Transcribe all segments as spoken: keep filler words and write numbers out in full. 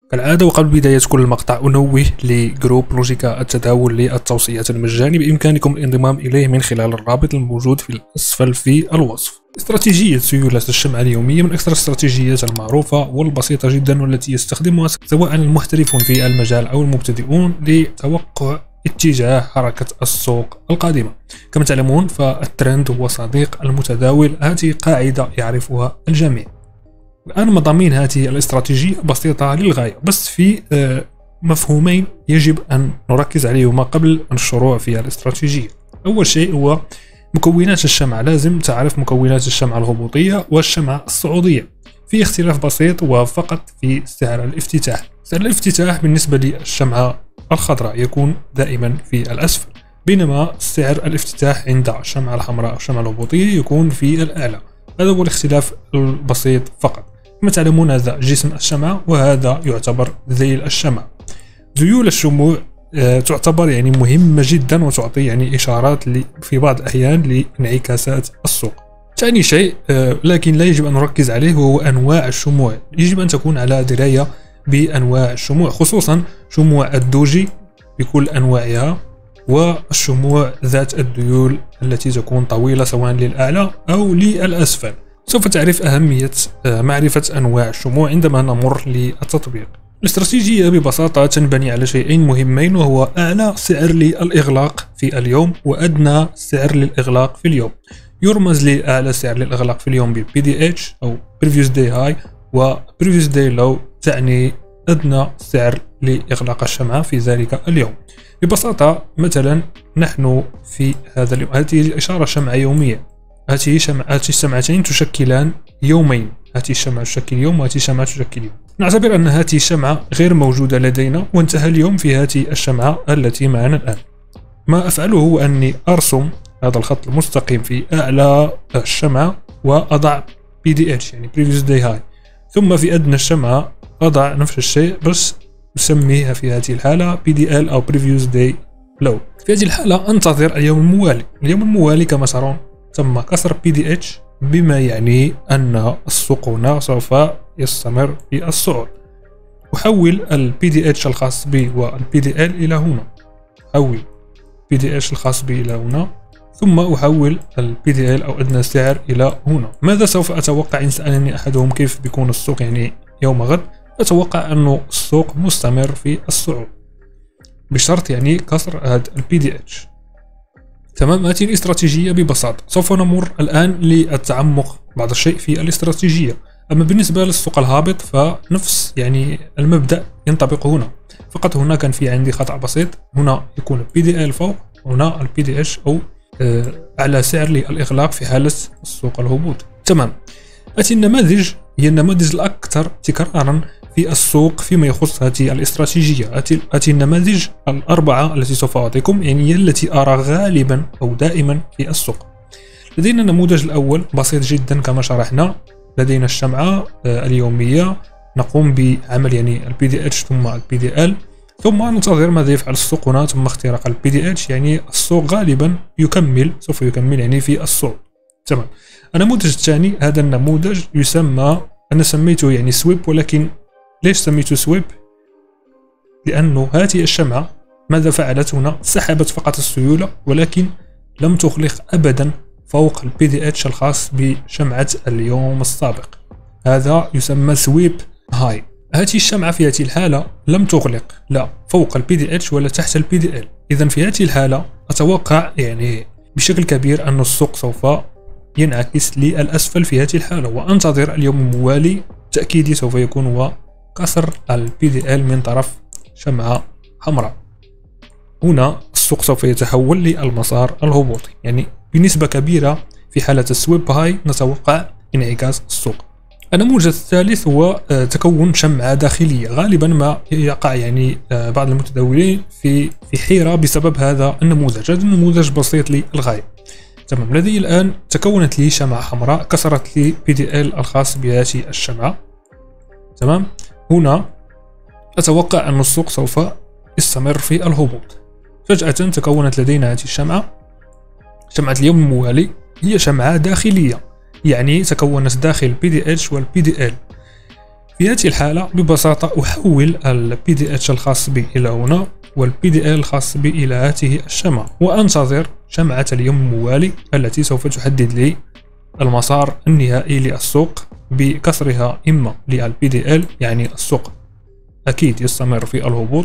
كالعادة وقبل بداية كل مقطع أنوه لجروب لوجيكا التداول للتوصيات المجاني بإمكانكم الانضمام إليه من خلال الرابط الموجود في الأسفل في الوصف. استراتيجية سيولة الشمعة اليومية من أكثر الاستراتيجيات المعروفة والبسيطة جدا والتي يستخدمها سواء المحترفون في المجال أو المبتدئون لتوقع اتجاه حركة السوق القادمة. كما تعلمون فالترند هو صديق المتداول، هذه قاعدة يعرفها الجميع. الآن مضامين هذه الاستراتيجية بسيطة للغاية، بس في مفهومين يجب أن نركز عليهما قبل الشروع في الاستراتيجية. أول شيء هو مكونات الشمعة. لازم تعرف مكونات الشمعة الهبوطية والشمعة الصعودية. في اختلاف بسيط وفقط في سعر الافتتاح. سعر الافتتاح بالنسبة للشمعة الخضراء يكون دائما في الأسفل، بينما سعر الافتتاح عند الشمعة الحمراء أو الشمعة الهبوطية يكون في الأعلى. هذا هو الاختلاف البسيط فقط. كما تعلمون هذا جسم الشمعة وهذا يعتبر ذيل الشمعة. ذيول الشموع آه تعتبر يعني مهمة جدا وتعطي يعني إشارات في بعض الأحيان لانعكاسات السوق. ثاني شيء آه لكن لا يجب أن نركز عليه وهو أنواع الشموع. يجب أن تكون على دراية بأنواع الشموع، خصوصا شموع الدوجي بكل أنواعها والشموع ذات الذيول التي تكون طويلة سواء للأعلى أو للأسفل. سوف تعرف أهمية معرفة أنواع الشموع عندما نمر للتطبيق. الاستراتيجية ببساطة تنبني على شيئين مهمين، وهو أعلى سعر للإغلاق في اليوم وأدنى سعر للإغلاق في اليوم. يرمز لأعلى سعر للإغلاق في اليوم ب بي دي إتش أو Previous Day High، و Previous Day Low تعني أدنى سعر لإغلاق الشمعة في ذلك اليوم. ببساطة مثلا نحن في هذا اليوم، هذه الإشارة شمعة يومية، هذه شمعة هذه الشمعتين تشكلان يومين، هذه الشمعة تشكل يوم وهذه الشمعة تشكل يوم. نعتبر أن هذه الشمعة غير موجودة لدينا وانتهى اليوم في هذه الشمعة التي معنا الآن. ما أفعله هو أني أرسم هذا الخط المستقيم في أعلى الشمعة وأضع بي دي إتش يعني Previous Day High، ثم في أدنى الشمعة أضع نفس الشيء بس نسميها في هذه الحالة بي دي إل أو Previous Day Low. في هذه الحالة أنتظر اليوم الموالي. اليوم الموالي كما ترون تم كسر بي دي إتش، بما يعني أن السوق هنا سوف يستمر في الصعود. أحول ال بي دي إتش الخاص بي وال بي دي إل إلى هنا، أحول بي دي إتش الخاص بي إلى هنا، ثم أحول ال بي دي إل أو أدنى سعر إلى هنا. ماذا سوف أتوقع إن سألني أحدهم كيف بيكون السوق يعني يوم غد؟ أتوقع أنه السوق مستمر في الصعود بشرط يعني كسر هذا ال بي دي إتش. تمام. هذه الاستراتيجية ببساطة. سوف نمر الآن للتعمق بعض الشيء في الاستراتيجية. أما بالنسبة للسوق الهابط فنفس يعني المبدأ ينطبق هنا، فقط هنا كان في عندي خطأ بسيط. هنا يكون بي دي إل فوق، هنا البي دي إتش أو أعلى سعر للإغلاق في حالة السوق الهبوط. تمام. هذه النماذج هي النماذج الأكثر تكرارا في السوق فيما يخص هذه الاستراتيجية. هذه النماذج الأربعة التي سوف أعطيكم يعني هي التي أرى غالبا أو دائما في السوق. لدينا النموذج الأول بسيط جدا كما شرحنا. لدينا الشمعة اليومية، نقوم بعمل يعني البي دي إتش ثم البي دي إل، ثم ننتظر ماذا يفعل السوق هنا ثم اختراق البي دي إتش. يعني السوق غالبا يكمل سوف يكمل يعني في الصعود. تمام. النموذج الثاني، هذا النموذج يسمى، أنا سميته يعني سويب، ولكن ليش سميته سويب؟ لأنه هذه الشمعة ماذا فعلت هنا؟ سحبت فقط السيولة ولكن لم تغلق أبدا فوق البي دي إتش الخاص بشمعة اليوم السابق. هذا يسمى سويب هاي. هذه الشمعة في هذه الحالة لم تغلق لا فوق البي دي إتش ولا تحت البي دي إل. إذا في هذه الحالة أتوقع يعني بشكل كبير أن السوق سوف ينعكس للأسفل في هذه الحالة، وأنتظر اليوم الموالي. تأكيدي سوف يكون هو كسر البي دي إل من طرف شمعة حمراء. هنا السوق سوف يتحول للمسار الهبوطي، يعني بنسبة كبيرة في حالة السويب هاي نتوقع انعكاس السوق. النموذج الثالث هو تكون شمعة داخلية. غالبا ما يقع يعني بعض المتداولين في في حيرة بسبب هذا النموذج. هذا النموذج بسيط للغاية. تمام. لدي الآن تكونت لي شمعة حمراء كسرت لي بي دي إل الخاص بهذه الشمعة. تمام. هنا أتوقع أن السوق سوف يستمر في الهبوط. فجأة تكونت لدينا هذه الشمعة، شمعة اليوم الموالي. هي شمعة داخلية، يعني تكونت داخل بي دي إتش والبي دي إل. في هذه الحالة ببساطة أحول ال بي دي إتش الخاص بي إلى هنا وال بي دي إل الخاص بي إلى هذه الشمعة، وأنتظر شمعة اليوم الموالي التي سوف تحدد لي المسار النهائي للسوق بكسرها إما لل بي دي إل، يعني السوق أكيد يستمر في الهبوط،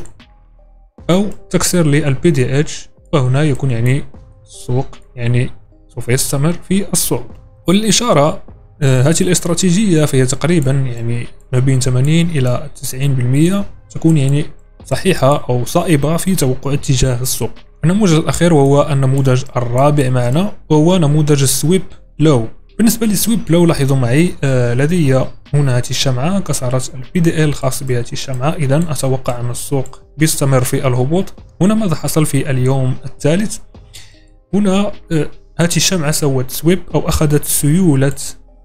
أو تكسير لل بي دي إتش، وهنا يكون يعني السوق يعني سوف يستمر في الصعود. وللإشارة آه هذه الاستراتيجية فهي تقريبا يعني ما بين ثمانين إلى تسعين بالمئة تكون يعني صحيحة أو صائبة في توقع اتجاه السوق. النموذج الأخير وهو النموذج الرابع معنا، وهو نموذج السويب لو. بالنسبة للسويب لو لاحظوا معي آه لدي هنا هذه الشمعة كسرت البي دي إل الخاص بهذه الشمعة، إذا أتوقع أن السوق بيستمر في الهبوط. هنا ماذا حصل في اليوم الثالث؟ هنا آه هذه الشمعة سوت سويب أو أخذت سيولة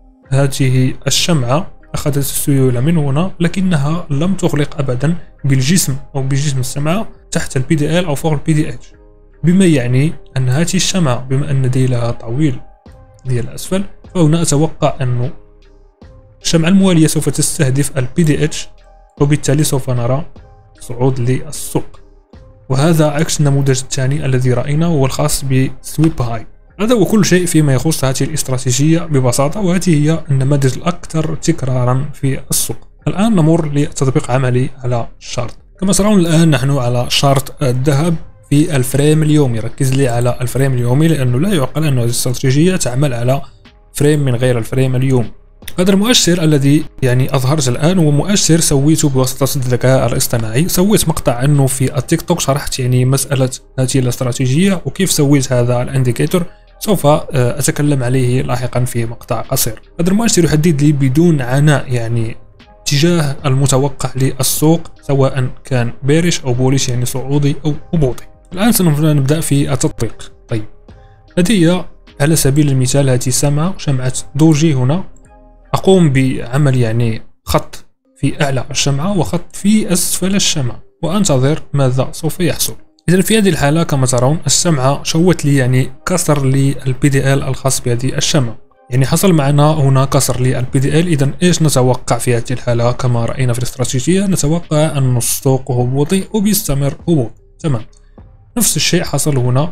هذه الشمعة، أخذت السيولة من هنا، لكنها لم تغلق أبدا بالجسم أو بجسم الشمعة تحت البي دي إل أو فوق البي دي إتش، بما يعني أن هذه الشمعة بما أن ديلها طويل ديال الأسفل، فهنا أتوقع أن الشمعة الموالية سوف تستهدف البي دي إتش، وبالتالي سوف نرى صعود للسوق. وهذا عكس النموذج الثاني الذي رأيناه وهو الخاص بسويب هاي. هذا هو كل شيء فيما يخص هذه الاستراتيجية ببساطة، وهذه هي النماذج الأكثر تكرارا في السوق. الآن نمر لتطبيق عملي على الشارت. كما ترون الآن نحن على شارت الذهب في الفريم اليومي. ركز لي على الفريم اليومي لأنه لا يعقل أن هذه الاستراتيجية تعمل على فريم من غير الفريم اليومي. هذا المؤشر الذي يعني أظهرت الآن هو مؤشر سويته بواسطة الذكاء الاصطناعي. سويت مقطع عنه في التيك توك، شرحت يعني مسألة هذه الاستراتيجية وكيف سويت هذا الانديكيتور، سوف أتكلم عليه لاحقا في مقطع قصير. هذا المؤشر يحدد لي بدون عناء يعني اتجاه المتوقع للسوق، سواء كان بيرش أو بوليش يعني صعودي أو هبوطي. الآن سنبدأ في التطبيق. طيب لدي على سبيل المثال هذه الشمعة شمعة دوجي. هنا أقوم بعمل يعني خط في أعلى الشمعة وخط في أسفل الشمعة وأنتظر ماذا سوف يحصل. إذا في هذه الحالة كما ترون الشمعة شوت لي يعني كسر للبي دي إل الخاص بهذه الشمعة، يعني حصل معنا هنا كسر للبي دي إل. إذا إيش نتوقع في هذه الحالة؟ كما رأينا في الاستراتيجية نتوقع أن السوق هبوطي وبيستمر هبوط. تمام، نفس الشيء حصل هنا،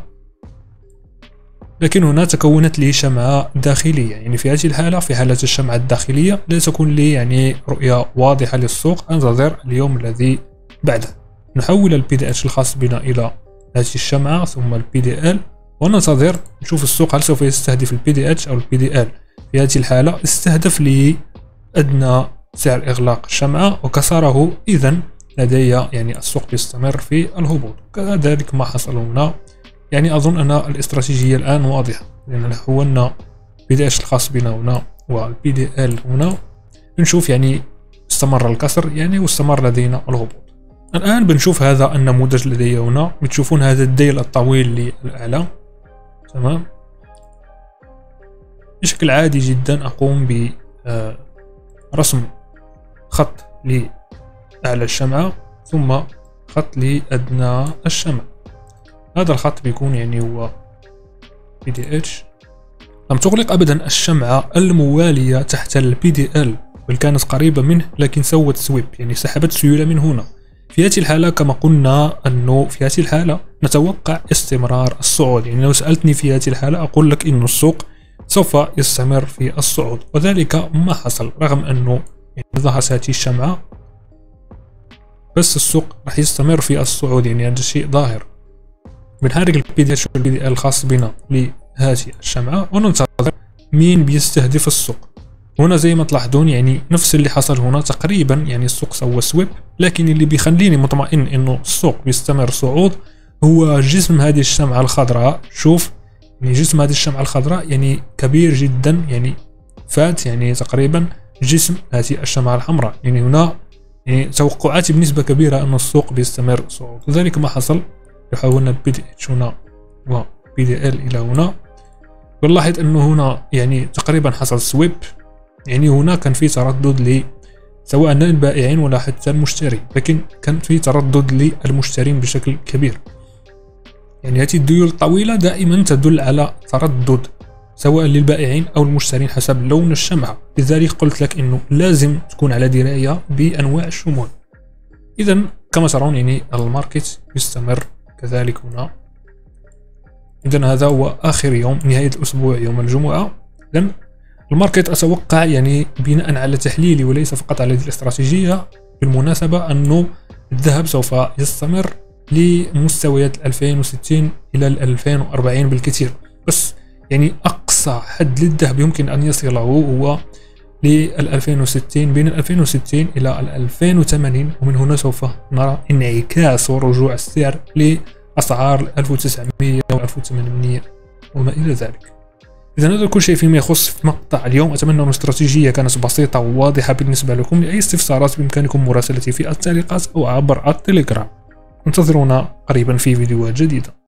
لكن هنا تكونت لي شمعة داخلية. يعني في هذه الحالة في حالة الشمعة الداخلية لا تكون لي يعني رؤية واضحة للسوق. أنتظر اليوم الذي بعده، نحول البي دي إتش الخاص بنا إلى هذه الشمعة ثم البي دي إل وننتظر نشوف السوق هل سوف يستهدف البي دي إتش أو البي دي إل. في هذه الحالة استهدف لي أدنى سعر إغلاق الشمعة وكسره، إذا لدي يعني السوق يستمر في الهبوط. كذلك ما حصل هنا. يعني أظن أن الاستراتيجية الآن واضحة، لأننا حولنا بي دي إتش الخاص بنا هنا والبي دي إل هنا، نشوف يعني استمر الكسر يعني واستمر لدينا الهبوط. الآن بنشوف هذا النموذج لدي هنا، بتشوفون هذا الديل الطويل للأعلى. تمام، بشكل عادي جدا أقوم برسم خط لأعلى الشمعة ثم خط لأدنى الشمعة. هذا الخط بيكون يعني هو بي دي إتش. لم تغلق أبدا الشمعة الموالية تحت البي دي إل، بل كانت قريبة منه لكن سوت سويب يعني سحبت سيولة من هنا. في هذه الحالة كما قلنا أنه في هذه الحالة نتوقع استمرار الصعود. يعني لو سألتني في هذه الحالة أقول لك إنه السوق سوف يستمر في الصعود، وذلك ما حصل رغم أنه يعني ظهرت هذه الشمعة، بس السوق راح يستمر في الصعود. يعني هذا الشيء ظاهر. بنحرك البي دي إتش والبي دي إل الخاص بنا لهذه الشمعة وننتظر مين بيستهدف السوق. هنا زي ما تلاحظون يعني نفس اللي حصل هنا تقريبا، يعني السوق سوى سويب، لكن اللي بيخليني مطمئن انه السوق بيستمر صعود هو جسم هذه الشمعة الخضراء. شوف يعني جسم هذه الشمعة الخضراء يعني كبير جدا، يعني فات يعني تقريبا جسم هذه الشمعة الحمراء. يعني هنا يعني توقعاتي بنسبة كبيرة أن السوق بيستمر صعود، وذلك ما حصل. يحولنا البي دي إتش هنا وبي دي إل إلى هنا، ونلاحظ أنه هنا يعني تقريبا حصل سويب. يعني هنا كان في تردد ل سواء للبائعين ولا حتى المشترين، لكن كان في تردد للمشترين بشكل كبير. يعني هذه الديول الطويلة دائما تدل على تردد سواء للبائعين أو المشترين حسب لون الشمعة. لذلك قلت لك أنه لازم تكون على دراية بأنواع الشموع. إذا كما ترون يعني الماركت يستمر كذلك هنا. إذا هذا هو آخر يوم، نهاية الأسبوع يوم الجمعة. إذا الماركت أتوقع يعني بناء على تحليلي وليس فقط على هذه الاستراتيجية بالمناسبة أنه الذهب سوف يستمر لمستويات ألفين وستين إلى ألفين وأربعين بالكثير، بس يعني أقصى حد للذهب يمكن أن يصله هو ل ألفين وستين، بين ألفين وستين إلى ألفين وثمانين، ومن هنا سوف نرى انعكاس ورجوع السعر لأسعار ألف وتسعمئة و ألف وثمانمئة وما إلى ذلك. إذا هذا كل شيء فيما يخص مقطع اليوم. أتمنى أن الاستراتيجية كانت بسيطة وواضحة بالنسبة لكم. لأي استفسارات بإمكانكم مراسلتي في التعليقات أو عبر التليجرام. انتظرونا قريبا في فيديوهات جديدة.